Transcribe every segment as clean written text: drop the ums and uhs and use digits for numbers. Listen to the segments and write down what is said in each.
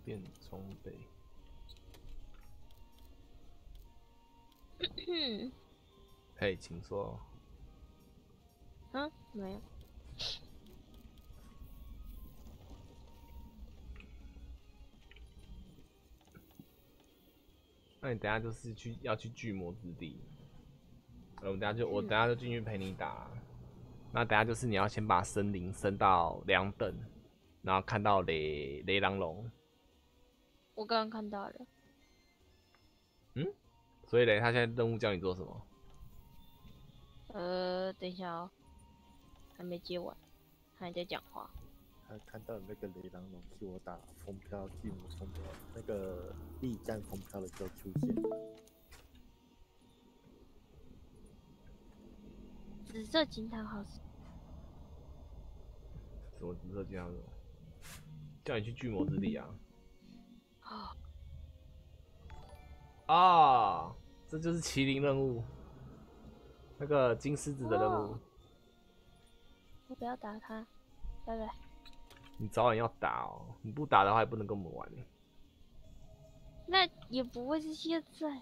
便装备。嘿，请说。 没有。 那你等下就是要去巨魔之地。我等下就进去陪你打。那等下就是你要先把森林升到2等，然后看到雷狼龙。 我刚刚看到了。 所以嘞，他现在任务叫你做什么？ 等一下哦，还没接完，还在讲话。 他看到那个雷狼龙替我打风飘、巨魔风飘，那个力战风飘的时候出现。 紫色金汤好使。 什么紫色金汤？叫你去巨魔之地啊！啊，这就是麒麟任务，那个金狮子的任务。 我不要打他，拜拜。 你早晚要打哦，你不打的话也不能跟我们玩。 那也不会是现在。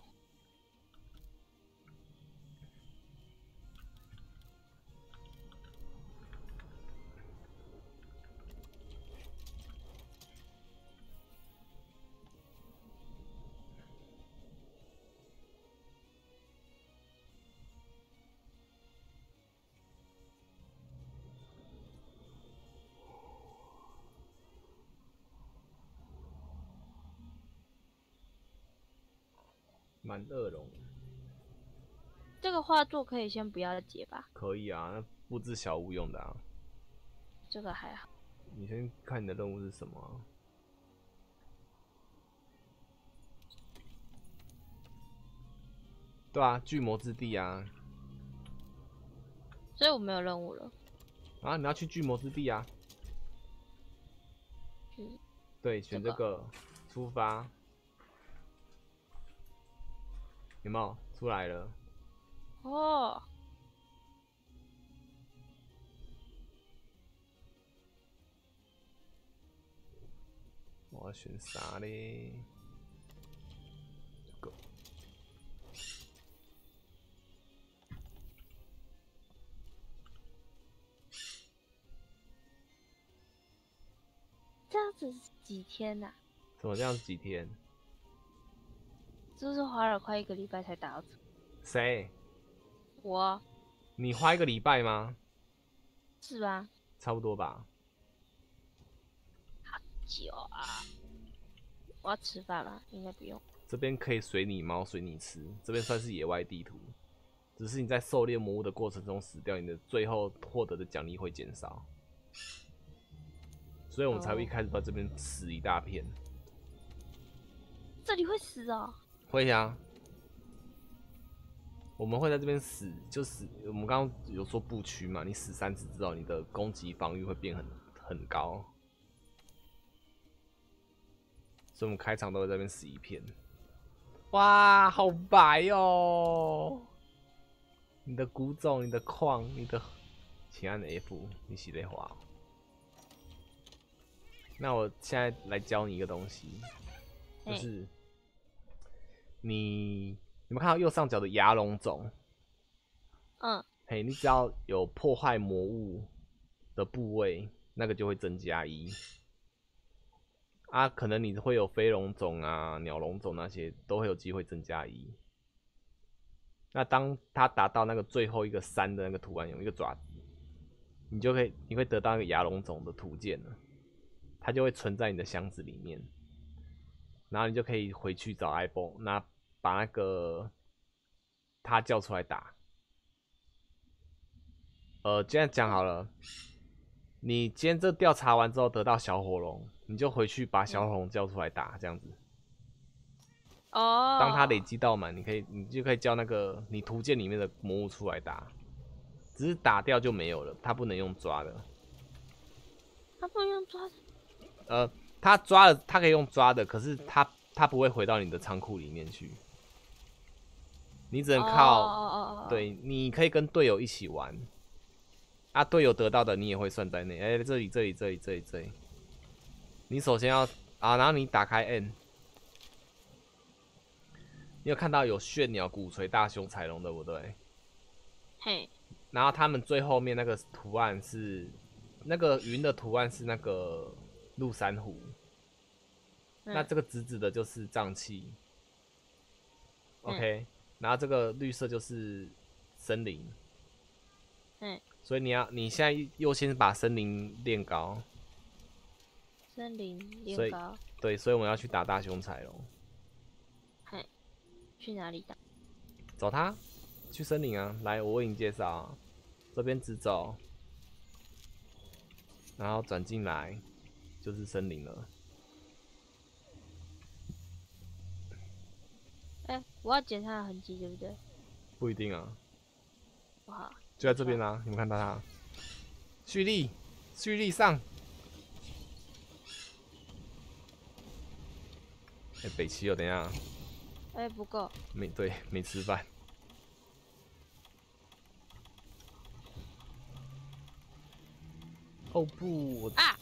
满恶龙。 这个画作可以先不要解吧？ 可以啊，那布置小屋用的啊。 这个还好。 你先看你的任务是什么啊？对啊，巨魔之地啊。 所以我没有任务了。 啊，你要去巨魔之地啊。对，选这个出发。有没有出来了？ 哦。 我要选啥嘞？这个。 这样子几天呐？ 怎么这样子几天？ 是不是花了快1个礼拜才打到？ 谁？ 我。 你花1个礼拜吗？ 是吧？ 差不多吧。 好久啊！我要吃饭了，应该不用。 这边可以随你猫随你吃，这边算是野外地图，只是你在狩猎魔物的过程中死掉，你的最后获得的奖励会减少，所以我们才会一开始把这边死一大片。 这里会死哦？ 会呀，我们会在这边死，就死。我们刚刚有说布区嘛，你死3次之后，你的攻击防御会变很高，所以我们开场都会在这边死一片。哇，好白哦！你的古种，你的矿，你的，请按 F， 你洗泪滑。那我现在来教你一个东西，就是你有没有看到右上角的牙龙种？嘿，你只要有破坏魔物的部位，那个就会增加1。啊，可能你会有飞龙种啊、鸟龙种那些，都会有机会增加1。那当它达到那个最后一个3的那个图案，有一个爪子，你会得到那个牙龙种的图鉴了，它就会存在你的箱子里面，然后你就可以回去找艾波，把那个他叫出来打。今天讲好了，你今天这调查完之后得到小火龙，你就回去把小火龙叫出来打，这样子。 哦。 当它累积到满，你就可以叫那个你图鉴里面的魔物出来打，只是打掉就没有了，它不能用抓的。 它不能用抓的？ 它抓了，它可以用抓的，可是它不会回到你的仓库里面去，你只能靠对，你可以跟队友一起玩。队友得到的你也会算在内。这里，你首先要啊，然后你打开 N， 你有看到有炫鸟、鼓槌、大胸、彩龙，对不对？ 嘿。 然后他们最后面那个图案是那个云的图案是那个鹿珊瑚，那这个紫紫的就是瘴气。OK， 然后这个绿色就是森林。所以你现在优先把森林练高。 森林练高。 对，所以我们要去打大胸彩龙。 嘿，去哪里打？ 找他，去森林啊！来，我为你介绍啊，这边直走，然后转进来就是森林了。 我要检查痕迹，对不对？ 不一定啊。 哇， 就在这边啊！你们看到他，蓄力上。北齐哦，等一下。 不够。 没吃饭。哦不， 啊！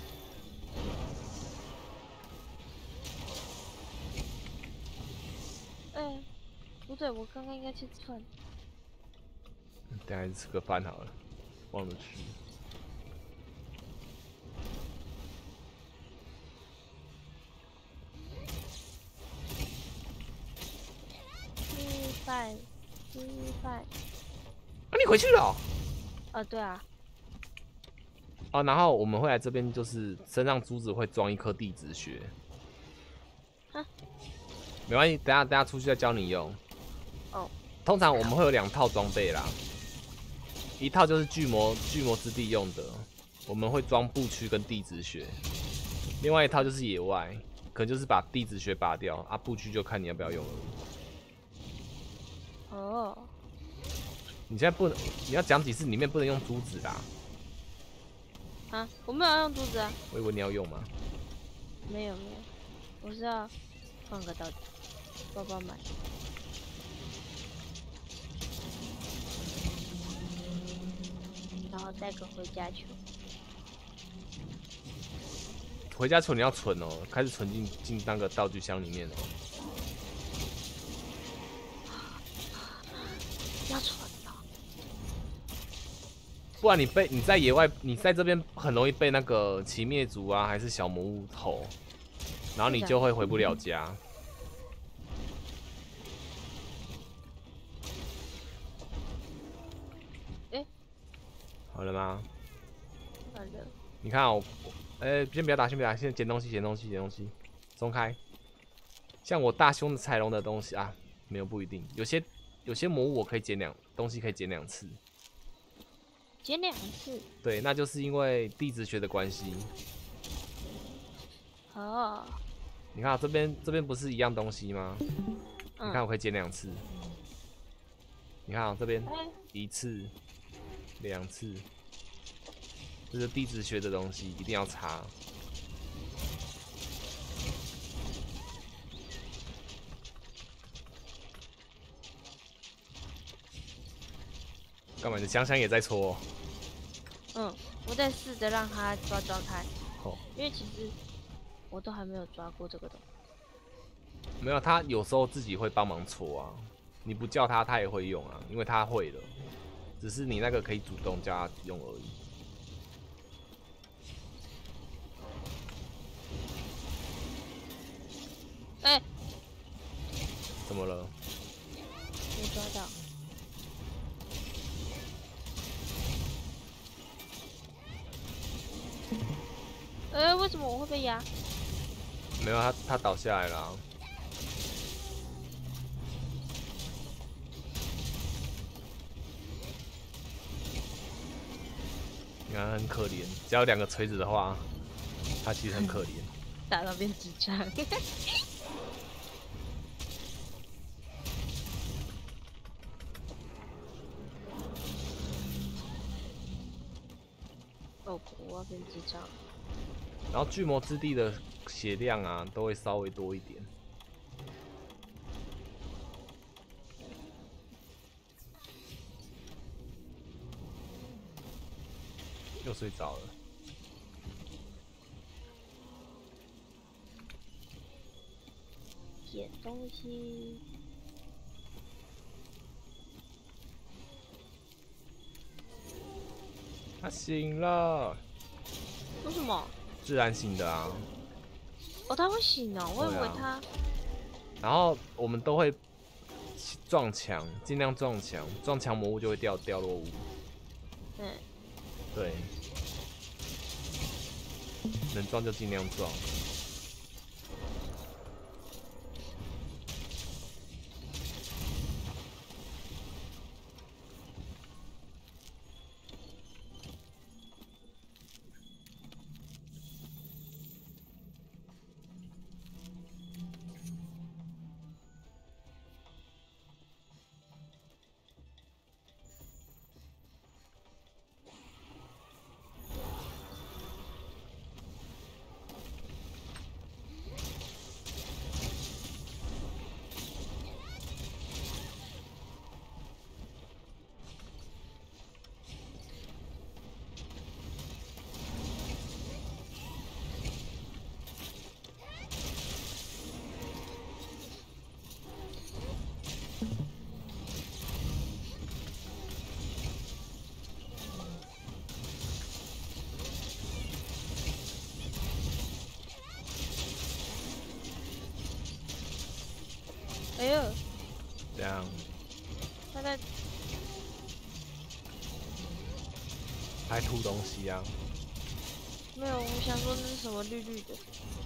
不对，我刚刚应该去吃饭。 等下吃个饭好了，忘了吃。 吃饭。 啊，你回去了哦？对啊。 哦，然后我们会来这边，就是身上珠子会装一颗地质穴。没关系，等下出去再教你用。 哦。 通常我们会有2套装备啦，一套就是巨魔之地用的，我们会装步区跟地质穴；另外一套就是野外，可能就是把地质穴拔掉啊，步区就看你要不要用而已。 哦。 你现在不能，你要讲几次里面不能用珠子啦。 啊，我没有要用珠子啊。 我以为你要用吗？ 没有，我是要放个道具，包包买。然后带个回家球。 回家球你要存哦，开始存进那个道具箱里面哦。 要存哦。 不然你在野外，你在这边很容易被那个奇灭族啊，还是小魔物吼，然后你就会回不了家。好了吗？ 好了。 你看哦，先不要打，先捡东西，松开。像我大胸的彩龙的东西啊，没有不一定，有些魔物我可以捡东西可以捡2次。 捡2次？ 对，那就是因为地质学的关系。 哦。 你看这边不是一样东西吗？你看我可以捡2次。你看这边1次。2次，这是地质学的东西，一定要查。干嘛？你香香也在搓哦？我在试着让他抓开。因为其实我都还没有抓过这个东西。 没有，他有时候自己会帮忙搓啊，你不叫他，他也会用啊，因为他会了。只是你那个可以主动叫他用而已。怎么了？ 没抓到。为什么我会被压？ 没有，他倒下来了啊。你看很可怜，只要2个锤子的话，他其实很可怜。 打到变智障。哦，我要变智障。 然后巨魔之地的血量啊，都会稍微多一点。又睡着了。 捡东西。 他醒了。 为什么？ 自然醒的啊。 哦，他会醒哦，我以为他。 然后我们都会撞墙，尽量撞墙，撞墙魔物就会掉落物。对。能撞就尽量撞。 哎呦， 这样。 他在还吐东西啊？ 没有，我想说那是什么绿绿的。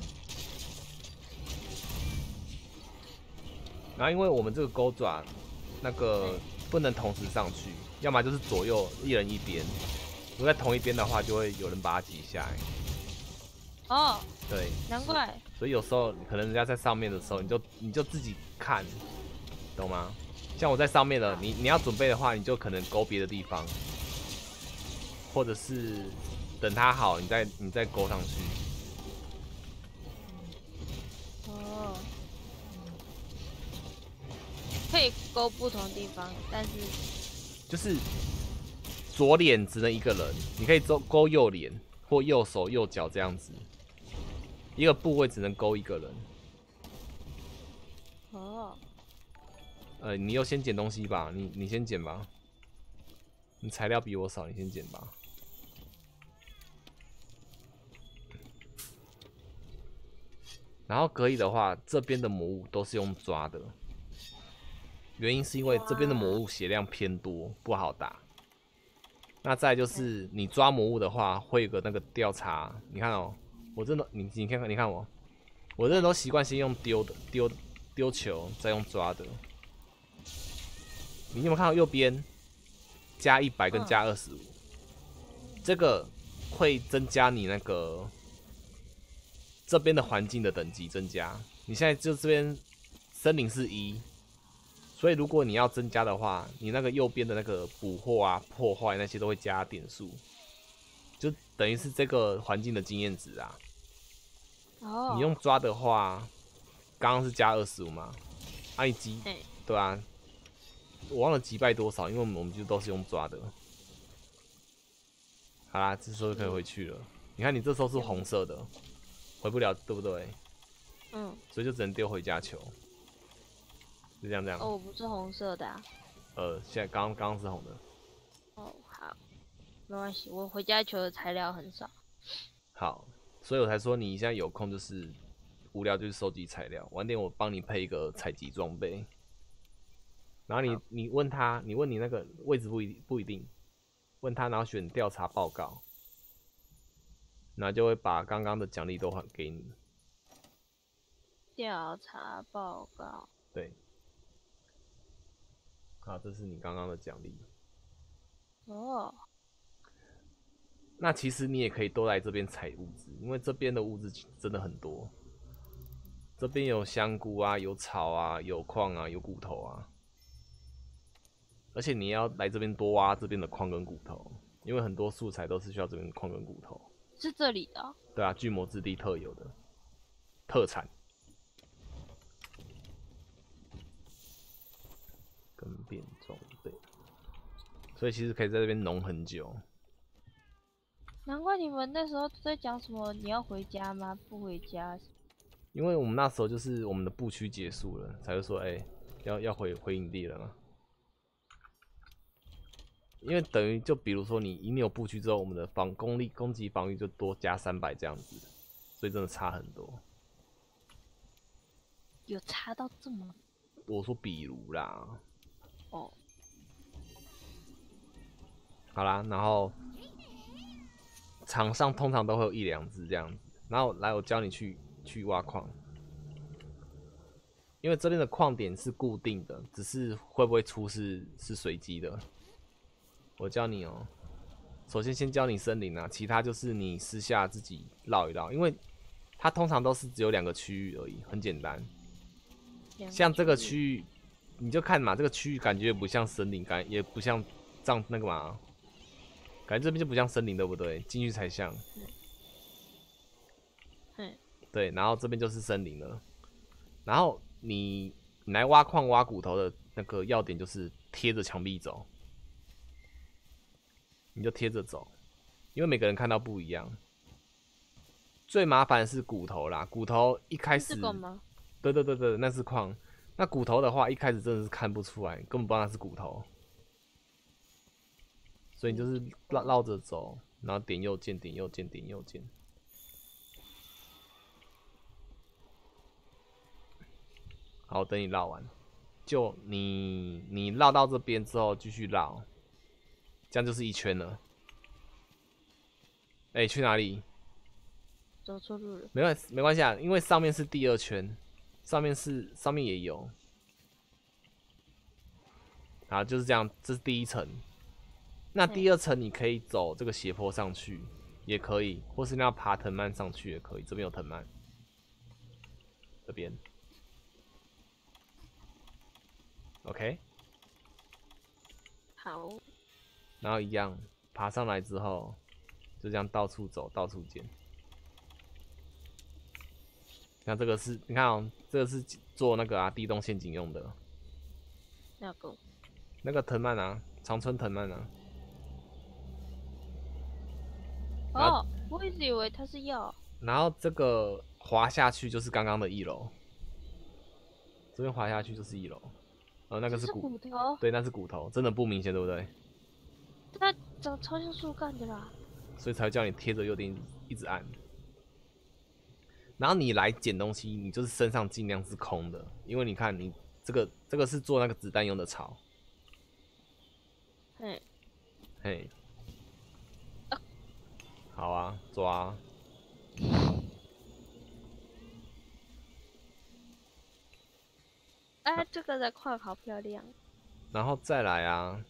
然后因为我们这个钩爪，那个不能同时上去，要么就是左右一人一边。如果在同一边的话，就会有人把它挤下来。 哦， 对， 难怪。 所以有时候可能人家在上面的时候，你就自己看，懂吗？像我在上面了，你要准备的话，你就可能勾别的地方，或者是等它好，你再勾上去。 哦，可以勾不同地方，但是就是左脸只能一个人，你可以勾右脸或右手右脚这样子。一个部位只能勾一个人。 哦。 你又先捡东西吧，你先捡吧。你材料比我少，你先捡吧。然后可以的话，这边的魔物都是用抓的，原因是因为这边的魔物血量偏多，不好打。那再来就是你抓魔物的话，会有个那个调查。你看哦，我真的，你看看，你看我真的都习惯先用丢球，再用抓的。你有没有看到右边加100跟加25？这个会增加你那个这边的环境的等级增加。你现在就这边森林是1，所以如果你要增加的话，你那个右边的那个捕获啊、破坏那些都会加点数，就等于是这个环境的经验值啊。 哦。 你用抓的话，刚刚是加25嘛？啊，你击，对啊，我忘了击败多少，因为我们就都是用抓的。好啦，这时候可以回去了。你看，你这时候是红色的，回不了，对不对？所以就只能丢回家球，就这样。 哦，我不是红色的啊。 现在刚刚是红的。 哦，好，没关系，我回家球的材料很少。 好，所以我才说你现在有空就是无聊就是收集材料，晚点我帮你配一个采集装备。然后你问他，你问你那个位置不一定，问他，然后选调查报告，那就会把刚刚的奖励都还给你。 调查报告。 对。好，这是你刚刚的奖励。 哦。 那其实你也可以都来这边采物资，因为这边的物资真的很多。这边有香菇啊，有草啊，有矿啊，有骨头啊。而且你要来这边多挖这边的矿跟骨头，因为很多素材都是需要这边的矿跟骨头。 是这里的。 对啊，巨魔之地特有的特产。更变装备，所以其实可以在这边农很久。 难怪你们那时候在讲什么你要回家吗？不回家。 因为我们那时候就是我们的布区结束了，才会说要回营地了嘛。因为等于就比如说你有布区之后，我们的攻击防御就多加300这样子，所以真的差很多。 有差到这么？ 我说比如啦。 哦。 好啦，然后场上通常都会有1、2只这样子，然后来我教你去挖矿，因为这边的矿点是固定的，只是会不会出是随机的。我教你哦，首先先教你森林啊，其他就是你私下自己绕一绕，因为它通常都是只有2个区域而已，很简单。像这个区域，你就看嘛，这个区域感觉也不像森林，也不像那个嘛。感觉这边就不像森林，对不对？进去才像。对，然后这边就是森林了。然后你来挖矿挖骨头的那个要点就是贴着墙壁走，你就贴着走，因为每个人看到不一样。最麻烦的是骨头啦，骨头一开始，对，那是矿。那骨头的话，一开始真的是看不出来，根本不知道那是骨头。所以你就是绕着走，然后点右键，点右键，点右键。好，等你绕完，就你绕到这边之后继续绕，这样就是1圈了。去哪里？ 走错路了。 没关系啊，因为上面是第2圈，上面也有。好，就是这样，这是第1层。那第2层你可以走这个斜坡上去，也可以，或是你要爬藤蔓上去也可以。这边有藤蔓，这边 ，OK。 好。 然后一样爬上来之后，就这样到处走，到处捡。那这个是，你看哦，这个是做那个地洞陷阱用的。 那个？ 那个藤蔓啊，长春藤蔓啊。 哦，我一直以为它是药。 然后这个滑下去就是刚刚的1楼，这边滑下去就是1楼。那个是骨头。 对，那是骨头，真的不明显，对不对？ 它长超像树干的啦。 所以才会叫你贴着右点一直按。然后你来捡东西，你就是身上尽量是空的，因为你看你这个是做那个子弹用的草。嘿。好啊，抓。 这个的矿好漂亮。 然后再来啊，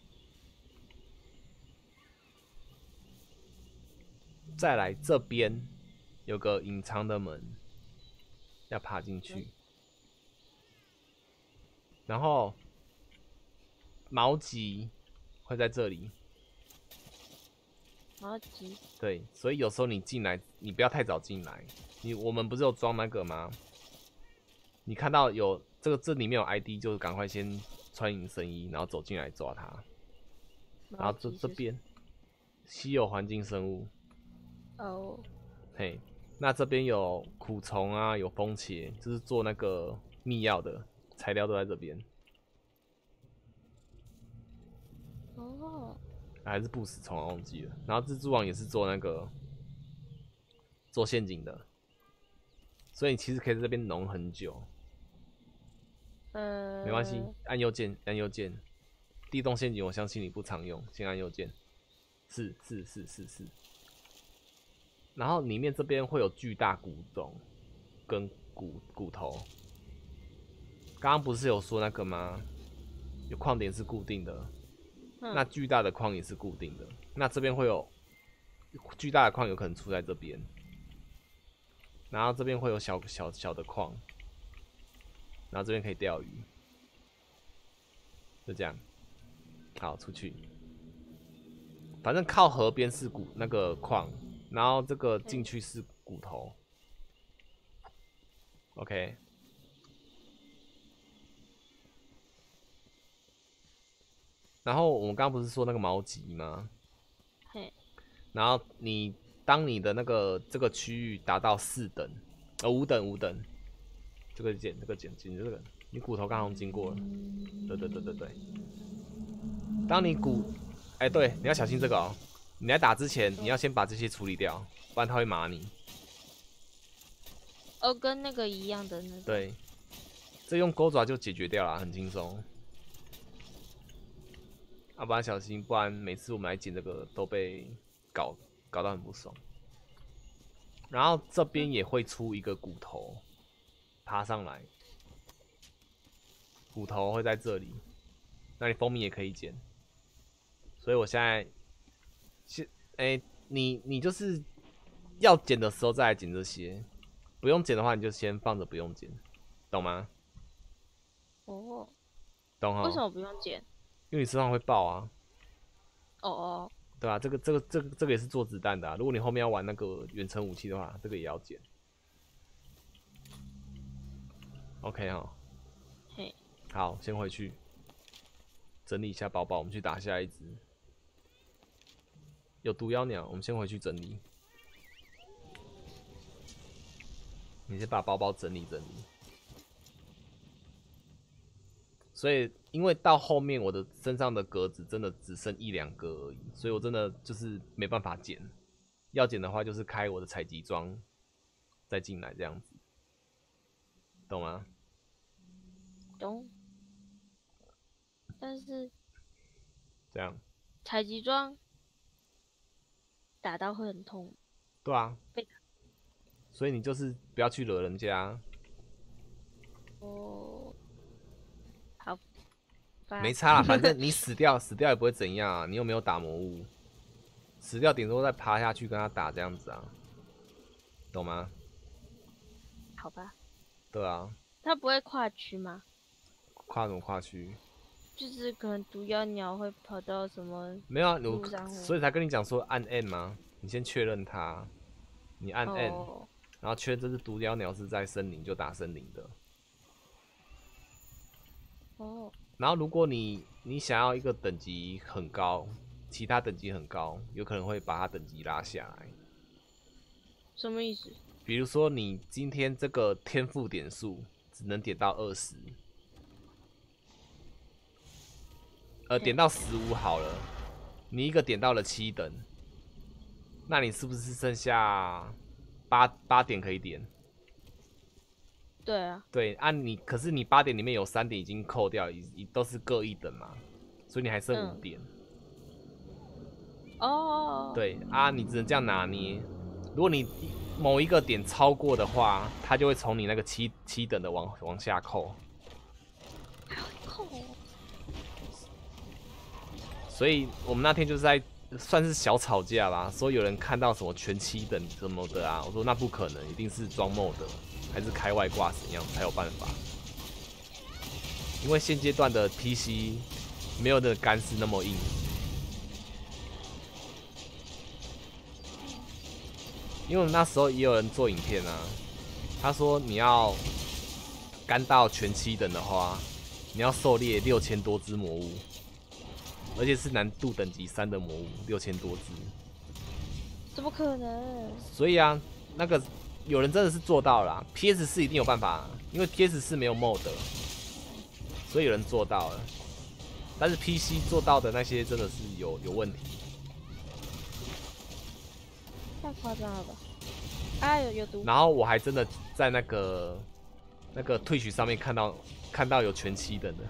再来这边有个隐藏的门，要爬进去。然后毛棘会在这里。 毛棘。 对，所以有时候你进来，你不要太早进来。我们不是有装那个吗？你看到有这里面有 ID， 就赶快先穿隐身衣，然后走进来抓它。然后这边稀有环境生物。 哦。 嘿，那这边有苦虫啊，有蜂茄，就是做那个秘药的材料都在这边。 哦。 还是不死虫啊，忘记了。然后蜘蛛网也是做那个做陷阱的，所以你其实可以在这边农很久。没关系，按右键，按右键。地洞陷阱我相信你不常用，先按右键。是。然后里面这边会有巨大骨种跟骨头。刚刚不是有说那个吗？有矿点是固定的。那巨大的矿也是固定的，那这边会有巨大的矿有可能出在这边，然后这边会有小的矿，然后这边可以钓鱼，就这样。好，出去。反正靠河边是那个矿，然后这个进去是骨头。OK。然后我们刚刚不是说那个毛棘吗？然后当你的这个区域达到5等， 这个捡，这个捡这个，你骨头刚好经过了。对。当你对，你要小心这个哦。你来打之前，你要先把这些处理掉，不然它会麻你。 跟那个一样的那个。 对，这用钩爪就解决掉了，很轻松。不然小心，不然每次我们来捡这个都被搞到很不爽。然后这边也会出一个骨头，爬上来，骨头会在这里，那你蜂蜜也可以捡。所以我现在，你就是要捡的时候再来捡这些，不用捡的话你就先放着不用捡，懂吗？ 哦， 懂哈？ 为什么不用捡？ 因为你身上会爆啊。 哦。 对啊，这个也是做子弹的啊。如果你后面要玩那个远程武器的话，这个也要捡。OK 哈。 嘿。 好，先回去整理一下包包，我们去打下一只。有毒妖鸟，我们先回去整理。你先把包包整理整理。所以，因为到后面我的身上的格子真的只剩1、2个而已，所以我真的就是没办法捡。要捡的话，就是开我的采集装再进来这样子，懂吗？ 懂。但是这样采集装打到会很痛。 对啊。所以你就是不要去惹人家。 哦。好。 没差啦，反正你死掉也不会怎样啊。你又没有打魔物，死掉顶多再爬下去跟他打这样子啊，懂吗？ 好吧。 对啊。 他不会跨区吗？ 跨什么跨区？ 就是可能毒妖鸟会跑到什么没有啊，所以才跟你讲说按 N 吗？你先确认它，你按 N，然后确认这只毒妖鸟是在森林就打森林的。 哦。 然后如果你想要一个等级很高，其他等级很高，有可能会把它等级拉下来。 什么意思？ 比如说你今天这个天赋点数只能点到20，点到15好了，你一个点到了7等，那你是不是剩下8点可以点？ 对啊。 对啊，可是你8点里面有3点已经扣掉，都是各1等嘛，所以你还剩5点。 哦。 对啊，你只能这样拿捏。如果你某一个点超过的话，它就会从你那个7等的往下扣。 还会扣。 所以我们那天就是在算是小吵架吧，说有人看到什么全7等什么的啊，我说那不可能，一定是装 mod 的，还是开外挂怎样才有办法。因为现阶段的 PC 没有那个干式那么硬。因为我们那时候也有人做影片啊，他说你要干到全7等的话，你要狩猎6000多只魔物，而且是难度等级3的魔物，6000多只。 怎么可能？ 所以啊，那个有人真的是做到了啦，PS4 一定有办法，因为 PS4 没有 mod， 所以有人做到了。但是 PC 做到的那些真的是有问题。 太夸张了吧！啊，有毒。 然后我还真的在那个Twitch 上面看到有全7等的。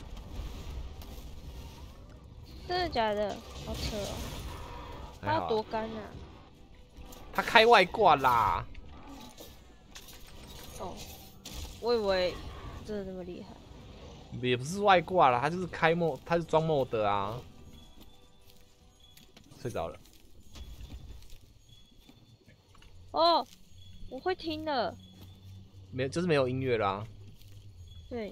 真的假的？好扯哦！他要多干啊？ 他开外挂啦。 哦，我以为真的那么厉害。 也不是外挂啦，他就是他是装 mod 啊。睡着了。 哦，我会听的。 就是没有音乐啦。 对。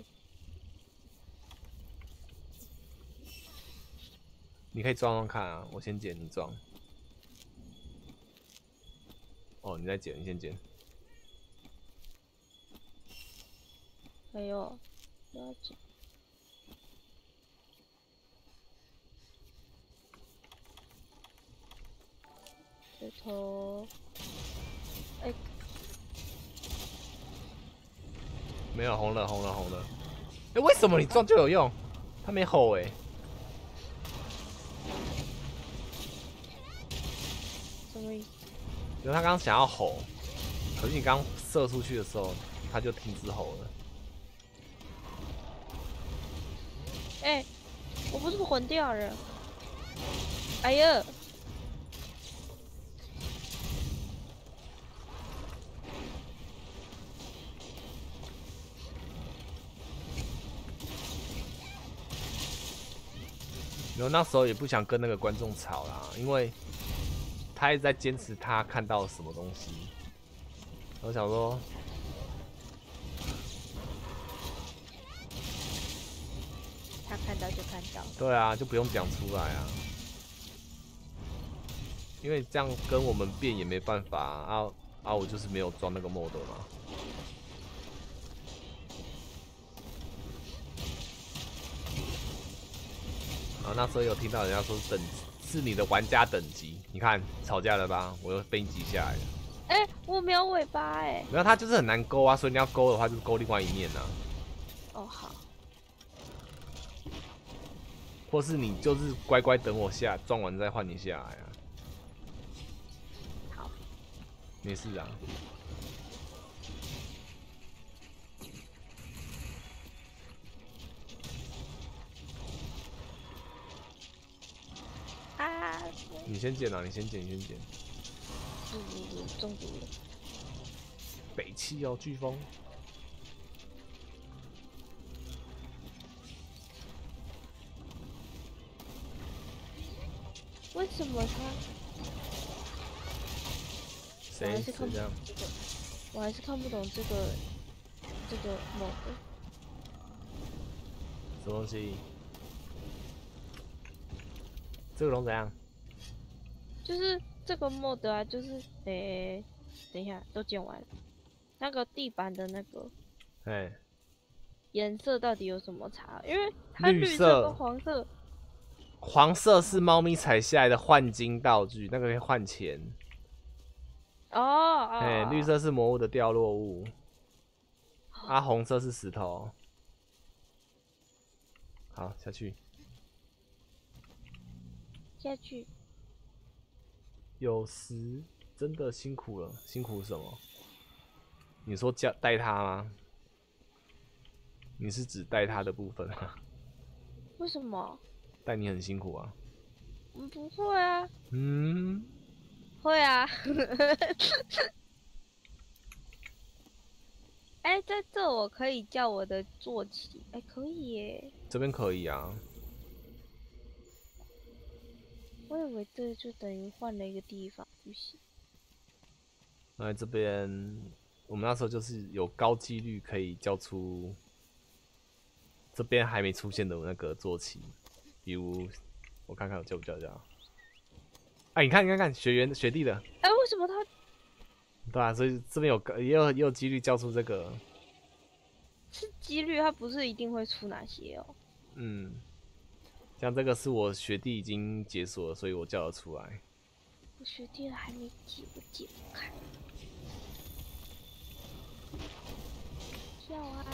你可以装装看啊，我先捡，你装。哦，你再捡，你先捡。 哎呦，不要捡。石头。 没有红了，红了，红了。哎，为什么你撞就有用？他没吼哎。 什么意思？ 因为他刚刚想要吼，可是你刚射出去的时候，他就停止吼了。 哎，我不是混掉了。哎呀！ 然后那时候也不想跟那个观众吵啦，因为他一直在坚持他看到什么东西。我想说， 他看到就看到。 对啊，就不用讲出来啊，因为这样跟我们辩也没办法啊，我就是没有装那个 mod 嘛。然后那时候有听到人家说是你的玩家等级，你看吵架了吧？我又被你挤下来了。 哎，我没有尾巴哎。 没有，它就是很难勾啊，所以你要勾的话就是勾另外一面啊。 哦好。 或是你就是乖乖等我撞完再换你下来啊。 好。 没事啊。 啊！ 你先捡啊！你先捡，你先捡。 中毒了。 北七哦，飓风。 为什么他？ 谁这样？ 我还是看不懂这个 mod。 什么东西？这个龙怎样？ 就是这个 mod 啊，就是等一下都剪完了。那个地板的那个，颜色到底有什么差？因为它绿色跟黄色。 黄色是猫咪采下来的换金道具，那个可以换钱。 哦。 绿色是魔物的掉落物。啊，红色是石头。好，下去。 下去。 有时真的辛苦了，辛苦什么？你说带他吗？你是指带他的部分吗？ 为什么？ 带你很辛苦啊。 不会啊。 嗯。 会啊。哎，在这我可以叫我的坐骑，哎，可以耶。 这边可以啊。 我以为这就等于换了一个地方，不行。 那这边我们那时候就是有高几率可以叫出这边还没出现的那个坐骑，比如我看看我叫不叫？哎，你看，学弟的。 哎，为什么他？ 对啊，所以这边也有几率叫出这个。 是几率，它不是一定会出哪些哦。 嗯，像这个是我学弟已经解锁了，所以我叫得出来。 我学弟还没解，我解不开。跳啊！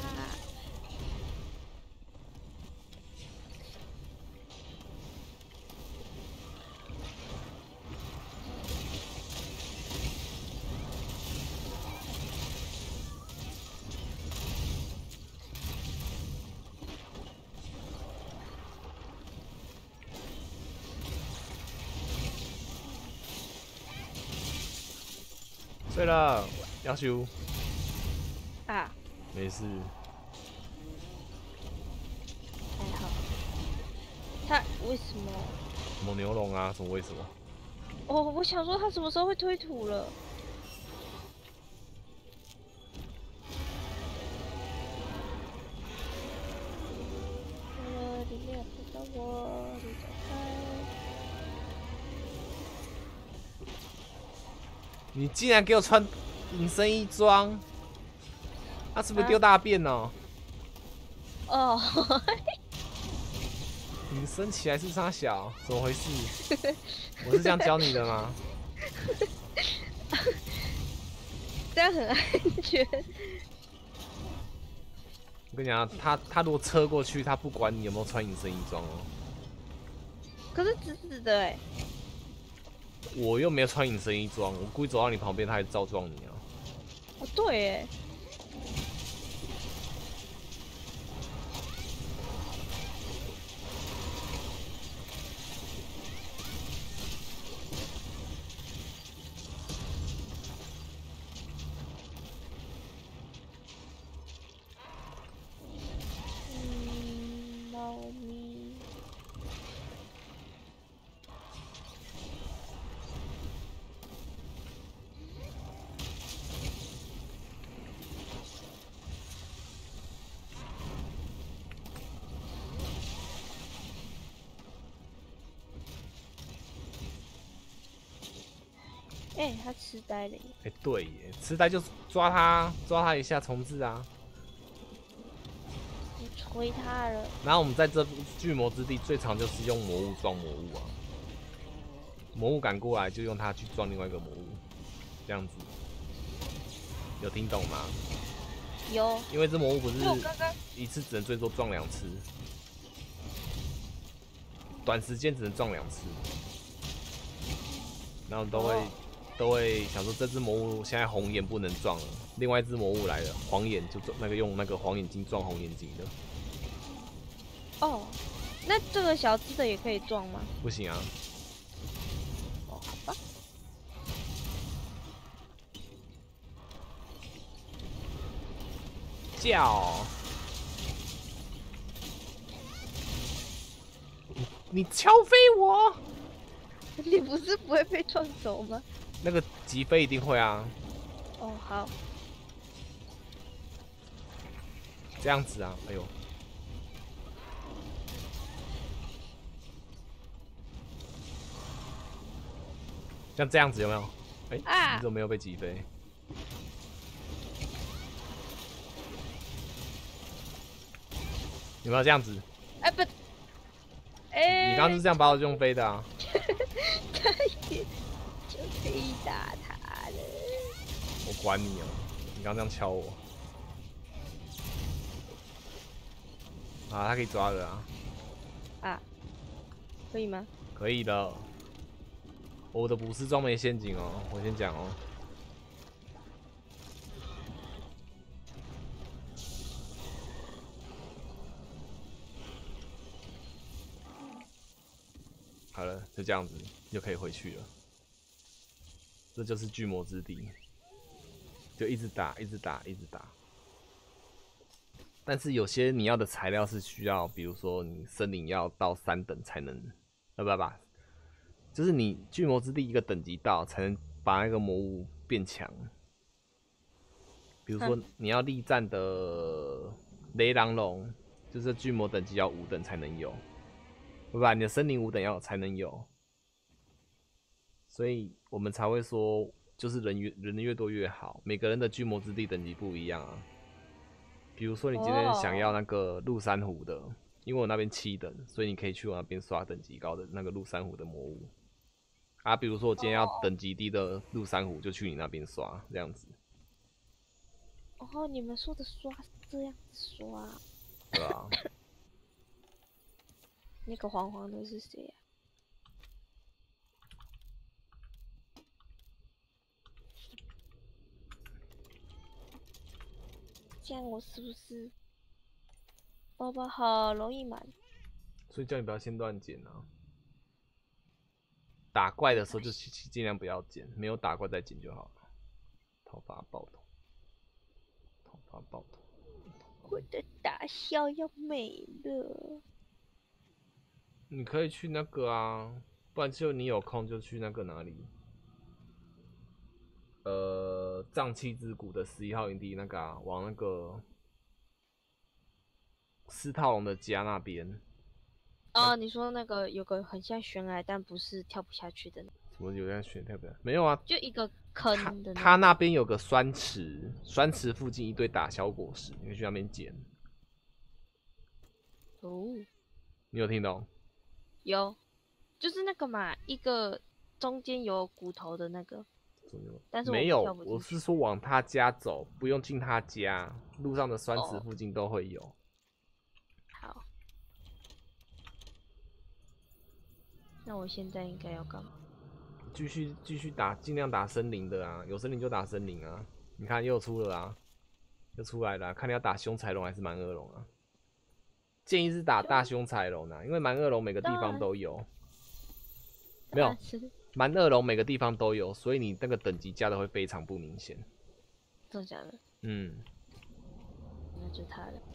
睡了，要修。 啊， 没事。 还好。他为什么？ 什么牛龙啊？什么为什么？ 哦，我想说他什么时候会推土了？里面不到我，你走开。 你竟然给我穿隐身衣装，他是不是丢大便哦？ 哦。 隐身起来是啥小？怎么回事？我是这样教你的吗？ 这样很安全。 我跟你讲，他如果车过去，他不管你有没有穿隐身衣装哦。 可是直直的哎。 我又没有穿隐身衣装，我故意走到你旁边，他还照撞你啊。 哦，对哎。猫咪。哎，他痴呆了耶！ 哎，对耶，痴呆就抓他一下重置啊！ 我锤他了。 然后我们在这巨魔之地最常就是用魔物撞魔物啊，魔物赶过来就用它去撞另外一个魔物，这样子，有听懂吗？ 有。 因为这魔物不是一次只能最多撞2次，短时间只能撞2次，然后都会想说这只魔物现在红眼不能撞了，另外一只魔物来了，黄眼就用那个黄眼睛撞红眼睛的。 哦，那这个小只的也可以撞吗？ 不行啊。 哦，好吧。 叫！你敲飞我！ 你不是不会被撞走吗？ 那个击飞一定会啊。 哦，好。 这样子啊，哎呦。像这样子有没有？哎、你怎么没有被击飞？有没有这样子？ 哎、不，哎、 你刚刚是这样把我用飞的啊？ 他也就可以打他了。 我管你哦！你刚刚这样敲我。啊，他可以抓的啊。 啊，可以吗？ 可以的。我的捕食装没陷阱哦，我先讲哦。好了，就这样子就可以回去了。这就是巨魔之地，就一直打，一直打，一直打。但是有些你要的材料是需要，比如说你森林要到3等才能，不，就是你巨魔之地一个等级到才能把那个魔物变强。比如说你要力战的雷狼龙，就是巨魔等级要5等才能有，对吧？你的森林5等要才能有，所以我们才会说，就是人越多越好。每个人的巨魔之地等级不一样啊。比如说你今天想要那个鹿珊瑚的，因为我那边7等，所以你可以去我那边刷等级高的那个鹿珊瑚的魔物。啊，比如说我今天要等级低的鹿珊瑚，就去你那边刷，这样子。 哦，你们说的刷是这样子刷。 对啊。 那个黄黄的是谁啊？这样我是不是包包好容易满？ 所以叫你不要先乱捡啊。打怪的时候就尽量不要捡，没有打怪再捡就好了。头发爆头，头发爆头。 我的大笑要没了。 你可以去那个啊，不然就你有空就去那个哪里？瘴气之谷的11号营地那个啊，往那个斯套龙的家那边。 哦，你说那个有个很像悬崖，但不是跳不下去的。 什么有点悬跳不下？没有啊， 就一个坑的。 他那边有个酸池，酸池附近一堆打小果实，你可以去那边捡。 哦， 你有听懂？ 有，就是那个嘛，一个中间有骨头的那个。 但是没有，我是说往他家走，不用进他家，路上的酸池附近都会有。 好，那我现在应该要干嘛？ 继续打，尽量打森林的啊，有森林就打森林啊。你看又出了啊，又出来了、啊，看你要打凶柴龙还是蛮恶龙啊？建议是打大凶柴龙啊，因为蛮恶龙每个地方都有。没有，蛮恶龙每个地方都有，所以你那个等级加的会非常不明显。 真的假的？ 嗯， 那就他了。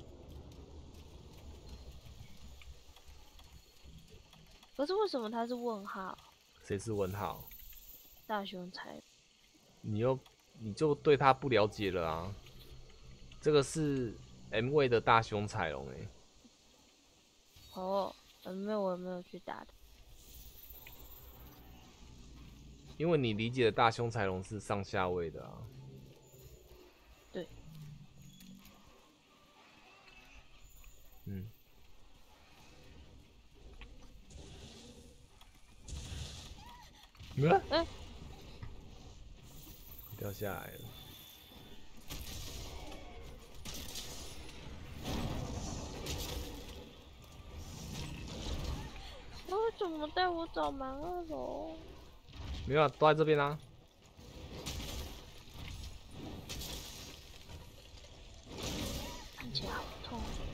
可是为什么他是问号？ 谁是问号？ 大凶柴。 你就对他不了解了啊！这个是 M 位的大凶柴龙欸。 哦，我没有去打的。 因为你理解的大凶柴龙是上下位的啊。 对。 嗯。哎！掉下来了。 那为什么带我找蛮恶龙？ 没有啊，都在这边啊。 看起来好痛。